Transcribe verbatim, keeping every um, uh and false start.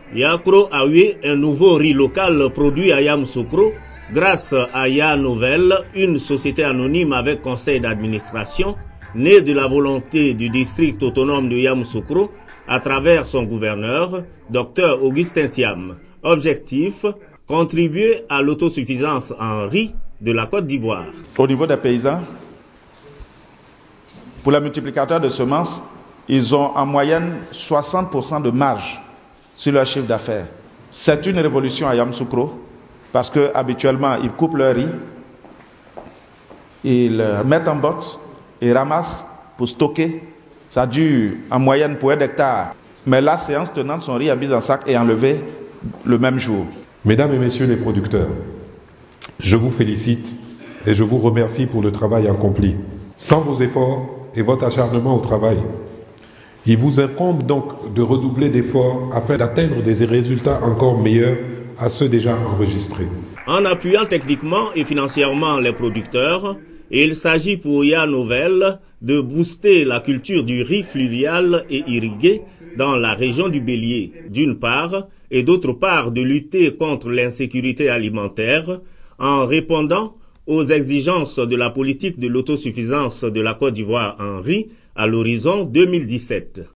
Yakro a eu un nouveau riz local produit à Yamoussoukro grâce à Ya Nouvelle, une société anonyme avec conseil d'administration née de la volonté du district autonome de Yamoussoukro à travers son gouverneur, Docteur Augustin Thiam. Objectif, contribuer à l'autosuffisance en riz de la Côte d'Ivoire. Au niveau des paysans, pour les multiplicateurs de semences, ils ont en moyenne soixante pour cent de marge sur leur chiffre d'affaires. C'est une révolution à Yamoussoukro parce que habituellement ils coupent leur riz, ils le mettent en botte et ramassent pour stocker. Ça dure en moyenne pour un hectare. Mais la séance tenante, son riz est mis en sac et enlevé le même jour. Mesdames et messieurs les producteurs, je vous félicite et je vous remercie pour le travail accompli. Sans vos efforts et votre acharnement au travail, il vous incombe donc de redoubler d'efforts afin d'atteindre des résultats encore meilleurs à ceux déjà enregistrés. En appuyant techniquement et financièrement les producteurs, il s'agit pour Ya Nouvelle de booster la culture du riz fluvial et irrigué dans la région du Bélier, d'une part, et d'autre part de lutter contre l'insécurité alimentaire en répondant aux exigences de la politique de l'autosuffisance de la Côte d'Ivoire en riz à l'horizon deux mille dix-sept.